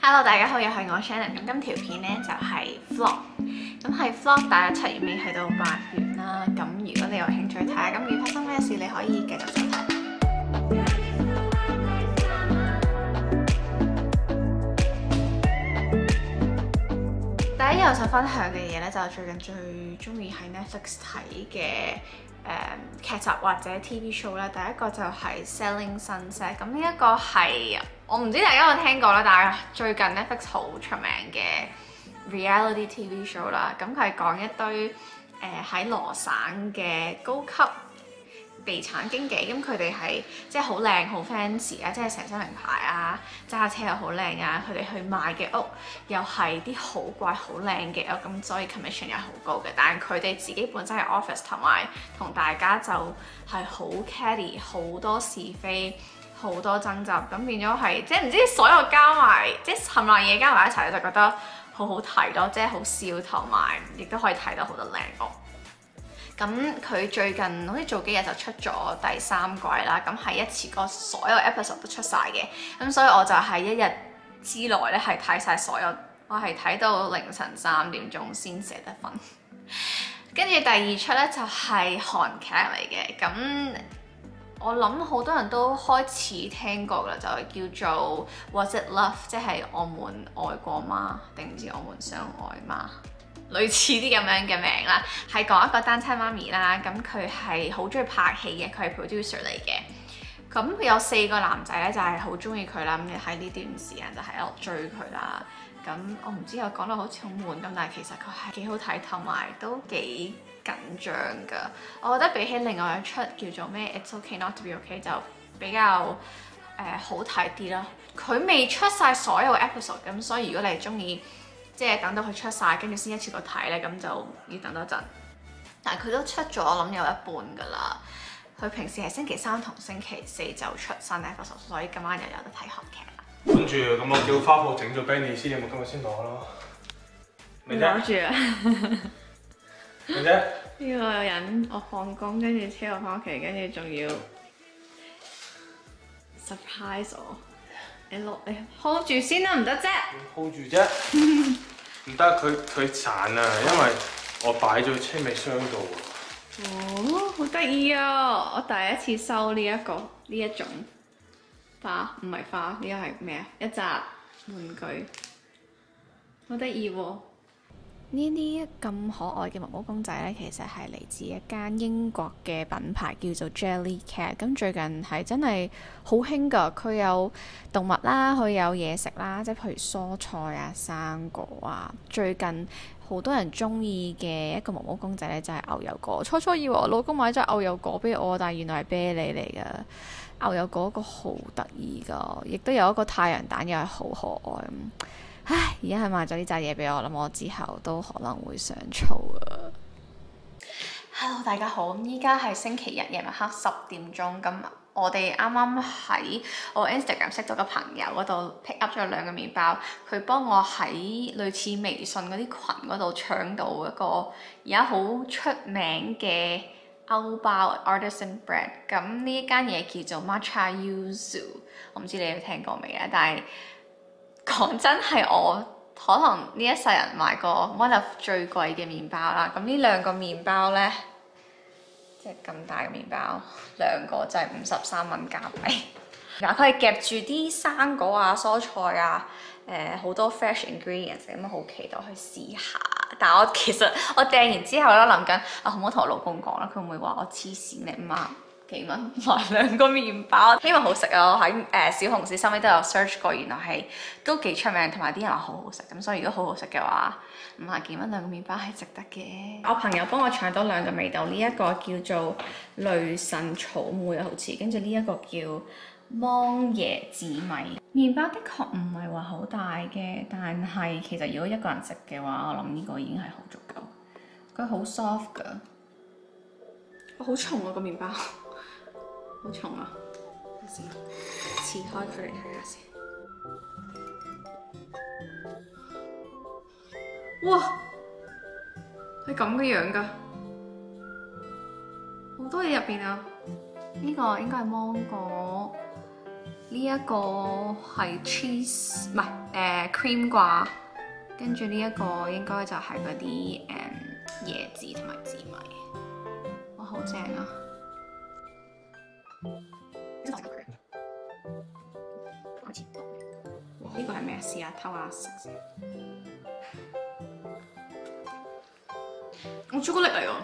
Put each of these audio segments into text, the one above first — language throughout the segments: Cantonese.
Hello， 大家好，又係我 Shannon。咁今條片咧就係 vlog，咁係 vlog，大約7月尾去到8月啦。咁如果你有興趣睇下今月發生咩事，你可以繼續收睇。第一樣我想分享嘅嘢咧，就係最近最中意喺 Netflix 睇嘅劇集或者 TV show 咧。第一個就係 Selling Sunset。咁呢一個係我唔知大家有冇聽過啦，但係最近 Netflix 好出名嘅 reality TV show 啦。咁佢係講一堆喺羅省嘅高級地產經紀，咁佢哋係即係好靚好 fancy 啊，即係成身名牌啊，揸車又好靚啊，佢哋去賣嘅屋又係啲好貴好靚嘅屋，咁所以 commission 又好高嘅。但係佢哋自己本身嘅 office 同埋同大家就係好 catty， 好多是非，好多爭執，咁變咗係即係唔知所有加埋，即係冚唪唥嘢加埋一齊，就覺得好好睇咯，即係好笑同埋亦都可以睇到好多靚屋。咁佢最近好似早幾日就出咗第3季啦，咁係一次過所有 episode 都出晒嘅，咁所以我就喺一日之內咧係睇晒所有，我係睇到凌晨3點鐘先捨得瞓。跟住第2出咧就係韓劇嚟嘅，咁我諗好多人都開始聽過啦，就係叫做 Was It Love， 即係我們愛過嗎？定唔知我們相愛嗎？類似啲咁樣嘅名啦，係講一個單親媽咪啦，咁佢係好中意拍戲嘅，佢係 producer 嚟嘅。咁佢有4個男仔咧，就係好中意佢啦。咁喺呢段時間就喺度追佢啦。咁我唔知我講到好似好悶咁，但係其實佢係幾好睇，同埋都幾緊張㗎。我覺得比起另外一出叫做咩 It's Okay Not to Be Okay 就比較好睇啲啦。佢未出晒所有 episode， 咁所以如果你係中意，即係等到佢出晒，跟住先一次過睇咧，咁就要等多陣。但係佢都出咗，我諗有一半㗎啦。佢平時係星期3同星期4就出新 episode， 所以今晚又有得睇韓劇啦。 跟住咁我叫花鋪整咗俾你先，有冇今日先攞咯？ 未攞住啊！ 咩啫？ 呢個人我放工跟住車我翻屋企，跟住仲要 surprise 我。你 hold 住先啦，唔得啫 hold 住啫，唔得，佢殘啊，因為我擺咗車尾箱度啊。 哦，好得意啊！我第一次收呢一種花，唔係花，呢個係咩啊？一紮玩具，好得意喎！呢啲咁可愛嘅毛毛公仔呢，其實係嚟自一間英國嘅品牌叫做 Jellycat。咁最近係真係好興㗎，佢有動物啦，佢有嘢食啦，即係譬如蔬菜啊、生果啊。最近好多人中意嘅一個毛毛公仔呢，就係牛油果。初初以為我老公買咗牛油果俾我，但係原來係啤梨嚟㗎。牛油果個好得意㗎，亦都有一個太陽蛋，又係好可愛。唉，而家係買咗呢扎嘢俾我，諗我之後都可能會上醋啊。Hello， 大家好，咁依家係星期日夜晚黑10點鐘，咁我哋啱啱喺我 Instagram 識到個朋友嗰度 pick up 咗2個麵包，佢幫我喺類似微信嗰啲群嗰度搶到一個而家好出名嘅歐包 Artisan Bread。咁呢間嘢叫做 Matcha Yuzu， 我唔知你有聽過未啊？但係講真係我可能呢一世人買過 one of 最貴嘅麵包啦。咁呢2個麵包呢，即係咁大嘅麵包，2個就係53蚊加幣。嗱，佢係夾住啲生果啊、蔬菜啊，好多 fresh ingredients， 咁好期待去試下。但係我其實我訂完之後咧，諗緊啊，好唔好同我老公講啦？佢會唔會話我黐線你5幾蚊買2個麵包？希望好食啊！我喺小紅書收尾都有 search 過，原來係都幾出名，同埋啲人話好好食。咁所以如果好好食嘅話，50幾蚊2個麵包係值得嘅。我朋友幫我搶到2個味道，呢一個叫做雷神草莓好似，跟住呢一個叫芒椰紫米。麵包的確唔係話好大嘅，但係其實如果一個人食嘅話，我諗呢個已經係好足夠。佢好 soft 㗎，好重啊個麵包。好重啊！先切開佢嚟睇下先。哇，係咁嘅樣㗎，好多嘢入邊啊！呢個應該係芒果，呢一個係 cheese， 唔係 cream 掛，跟住呢一個應該就係嗰啲椰子同埋紫米，哇好正啊！呢個係咩？試下偷下食先。我朱古力嚟喎。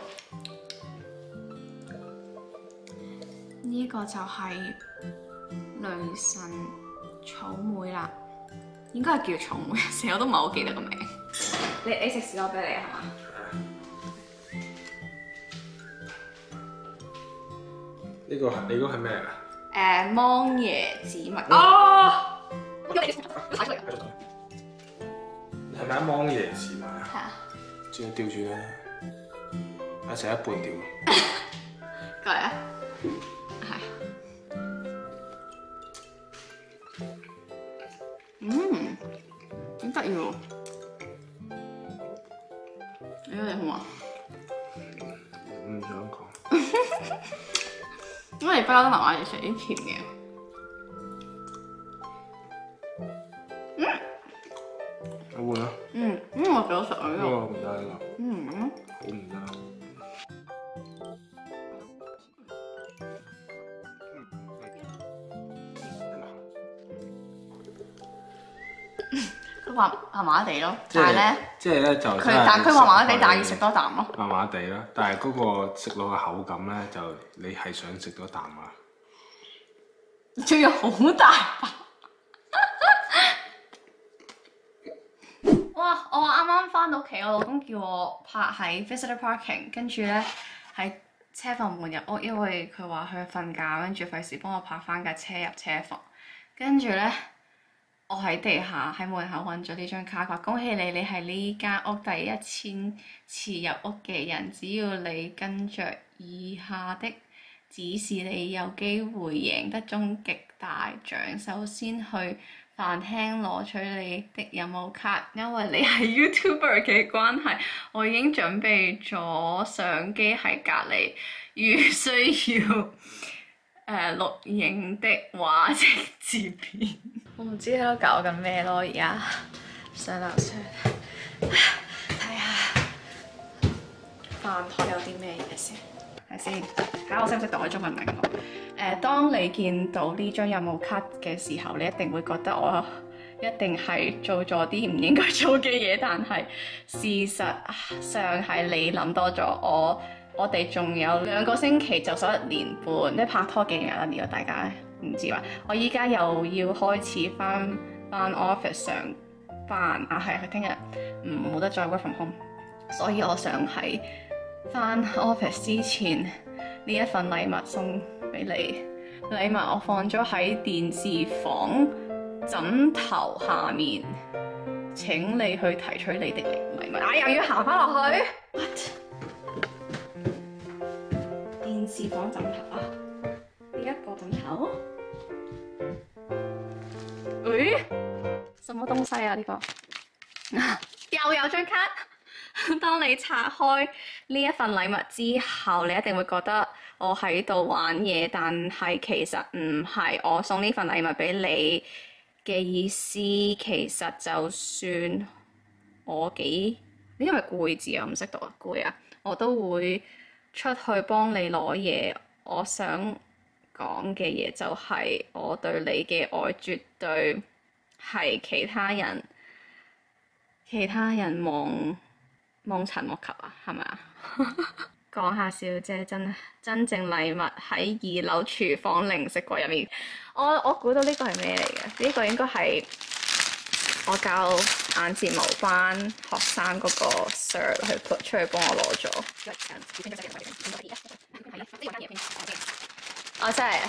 呢個就係雷神草莓啦，應該係叫草莓，成日我都唔係好記得個名。你食士多啤梨係嘛？ 呢個係你嗰係咩啊？ 芒椰紫蜜。哦！ 你係咪芒椰紫蜜啊？ 係啊。 轉調轉啦，一成一半調。 過嚟啊！係。幾得意喎！你好嘛？ 唔想講。 我哋不嬲都麻麻地食啲甜嘅。 一換啦。 我幾好食啊呢個。 呢個唔得呢個。好唔得。 佢話麻麻地咯，但係咧， 即係咧就但佢話麻麻地，但係要食多啖咯。 麻麻地啦，但係嗰個食落嘅口感咧，就你係想食多啖啊！ 仲要好大把。哇！我話啱啱翻到屋企，我老公叫我拍喺 visitor parking， 跟住咧喺車房門入屋，因為佢話佢瞓覺，跟住費事幫我拍翻架車入車房，跟住咧。我喺地下喺門口揾咗呢張卡，話恭喜你，你係呢間屋第1000次入屋嘅人，只要你跟着以下的指示，你有機會贏得終極大獎。首先去飯廳攞取你的任務卡，因為你係 YouTuber 嘅關係，我已經準備咗相機喺隔離，如需要錄影的話直接片。我唔知喺度搞緊咩咯，而家上樓上睇下飯台有啲咩嘢先，睇先。睇下我識唔識讀中文名咯。當你見到呢張任務卡嘅時候，你一定會覺得我一定係做咗啲唔應該做嘅嘢，但係事實上係你諗多咗。我哋仲有2個星期就11年半，即拍拖幾日啦？如果大家唔知話，我依家又要開始翻 office 上班啊，係佢聽日冇得再 work from home，所以我想喺翻 office 之前呢一份禮物送俾你。禮物我放咗喺電視房枕頭下面，請你去提取你的禮物。又要行翻落去 ？What？ 電視房枕頭啊？呢一個枕頭？誒，什麼東西啊？呢個又有張卡。當你拆開呢一份禮物之後，你一定會覺得我喺度玩嘢，但係其實唔係。我送呢份禮物俾你嘅意思，其實就算我幾，因為攰字啊，唔識讀啊，攰啊，我都會出去幫你攞嘢。我想講嘅嘢就係我對你嘅愛絕對係其他人望塵莫及啊，係咪啊？講下笑啫，真正禮物喺2樓廚房零食櫃入面。我估到呢個係咩嚟嘅？呢個應該係我教眼睫毛班學生嗰個 Sir 去出去幫我攞咗。哦，真係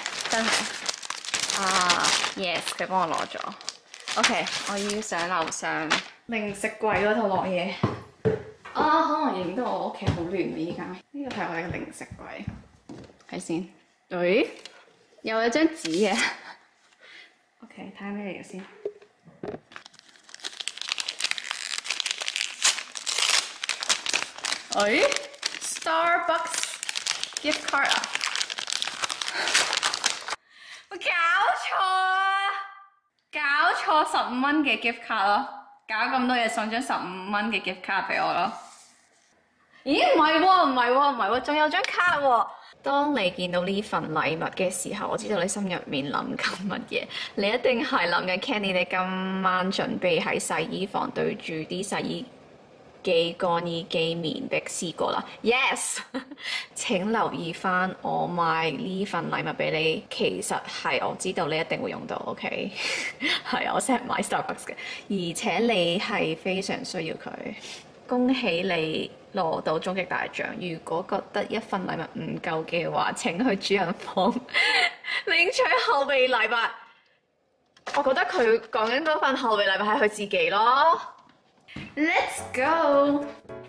啊 ，yes， 佢幫我攞咗。OK， 我要上樓上零食櫃嗰度攞嘢。可能影到我屋企好亂啊！依家呢個係我哋嘅零食櫃，睇先。誒，又有張紙嘅。OK，睇下咩嚟嘅先。Starbucks gift card 啊！我搞錯啊！搞錯錯15蚊嘅 gift card 咯，搞咁多嘢送張15蚊嘅 gift card 俾我咯。咦？唔係喎，唔係喎，唔係喎，仲有張卡喎。當你見到呢份禮物嘅時候，我知道你心入面諗緊乜嘢。你一定係諗緊 Kenny，你今晚準備喺洗衣房對住啲洗衣機、乾衣機面壁思過啦。Yes， 請留意翻我買呢份禮物俾你，其實係我知道你一定會用到。OK， 係我成日買 Starbucks 嘅，而且你係非常需要佢。恭喜你攞到終極大獎！如果覺得一份禮物唔夠嘅話，請去主人房領取後備禮物。我覺得佢講緊嗰份後備禮物係佢自己咯。Let's go！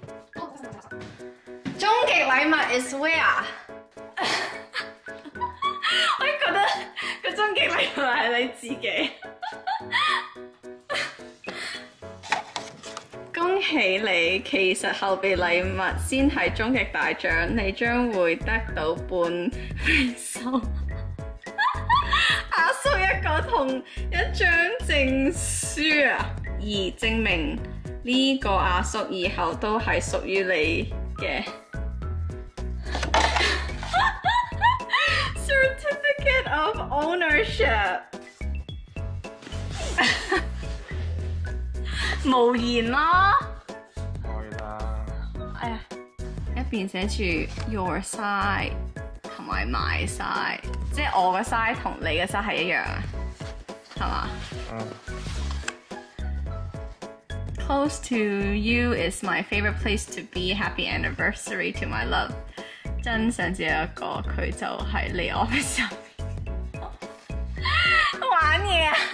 終極禮物 is where？ 我覺得個終極禮物係你自己。恭喜你，其實後備禮物先係終極大獎，你將會得到半飛收阿叔一個同一張證書啊，而證明呢個阿叔以後都係屬於你嘅。Certificate of Ownership 無言啦， 開啦。 哎呀，一邊寫住 your side 同埋 my side， 即係我嘅 side 同你嘅 side 係一樣啊，係嘛？Close to you is my favorite place to be. Happy anniversary to my love。真相只有一個，佢就係你 office 入面玩嘢啊！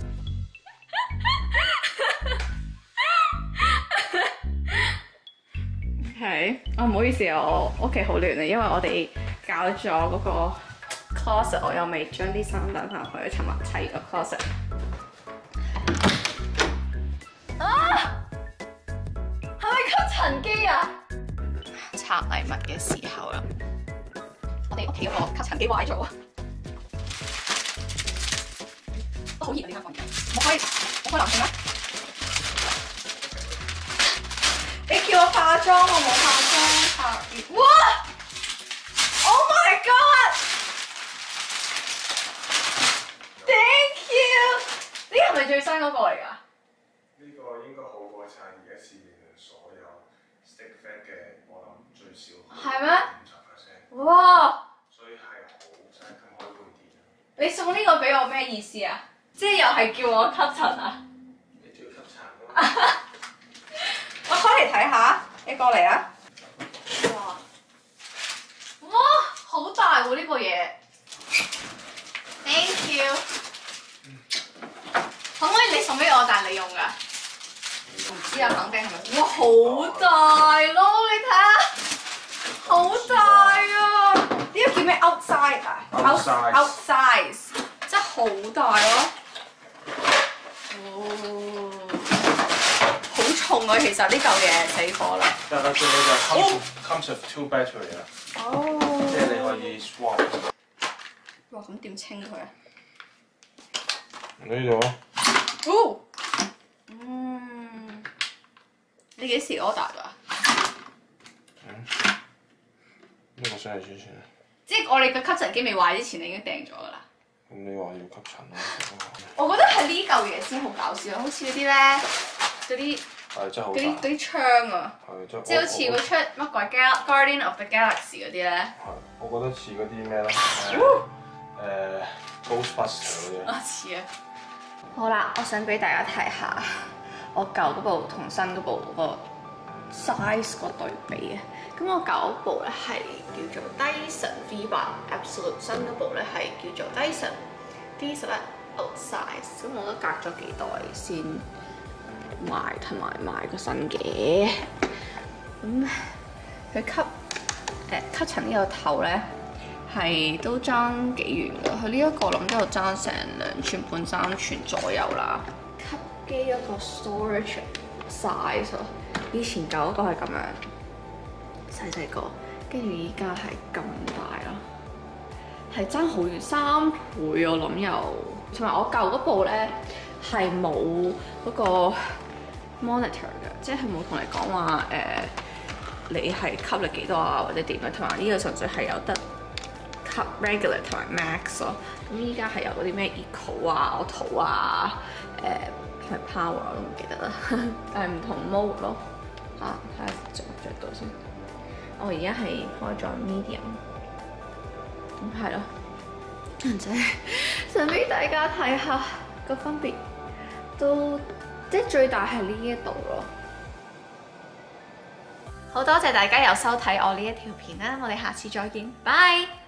係，唔好意思啊，我屋企好亂啊，因為我哋搞咗嗰個 closet， 我又未將啲衫等翻去，尋日砌個 closet。啊！係咪吸塵機啊？拆禮物嘅時候啦，我哋屋企嗰個吸塵機壞咗啊！都好熱啊！呢間房間，我開冷氣咩？你叫我化妝，我冇化妝。哇 ！Oh my god！ Thank you！ 呢個係咪最新嗰個嚟㗎？ 呢個應該好過晒而家市面上所有 stick fat 嘅，我諗最少係咩 50%。 哇！ 所以係好真係咁開半電。 你送呢個俾我咩意思啊？即係又係叫我吸塵啊？ 你都要吸塵啊！ 我開嚟睇下，你過嚟啊！哇！哇！好大喎呢個嘢 ，Thank you。可唔可以你送俾我，但係你用㗎？唔知啊，肯定係咪？哇！好大咯，你睇下，好大啊！呢個叫咩 outside 啊 ？outsize， 真係好大咯。哦。好重啊！其實呢嚿嘢死火啦。 但係佢就 comes with 2 battery 啊。 哦。 即係你可以 swap。 哇！咁點清佢啊？ 呢度啊。 哦。嗯。你幾時 order 㗎？ 呢個先係之前。 即係我哋嘅吸塵機未壞之前，你已經訂咗㗎啦。 咁你話要吸塵咯？ 我覺得係呢嚿嘢先好搞笑，好似嗰啲咧，嗰啲係真係好大。 嗰啲槍啊，即係好似嗰出乜鬼 Guardian of the Galaxy 嗰啲咧。 係，我覺得似嗰啲咩咧？Ghostbuster 嗰啲。 啊似啊！好啦，我想俾大家睇下我舊嗰部同新嗰部嗰個 size 個對比啊。咁我舊嗰部咧係叫做 Dyson V8 Absolute， 新嗰部咧係叫做 Dyson V11 Outsize。咁我都隔咗幾代先買同埋買個新嘅。咁佢吸塵呢個頭咧係都爭幾遠㗎，佢呢一個諗都有爭成2寸半3寸左右啦。吸機一個 storage size 啊，以前舊嗰個係咁樣細細個，跟住依家係咁大啦，係爭好遠3倍我諗又。同埋我舊嗰部咧， 係冇嗰個 monitor 嘅，即係冇同你講話你係吸力幾多啊或者點樣，同埋呢個純粹係有得吸 regular 同埋 max 咯。咁依家係有嗰啲咩 eco 啊、auto 啊、同埋 power 我都唔記得啦，但係唔同 mode 咯。睇下着到先。我而家係開咗 medium，咁係咯。就係想俾大家睇下個分別，都即係最大係呢一度咯。好多謝大家有收睇我呢一條片啦，我哋下次再見，拜。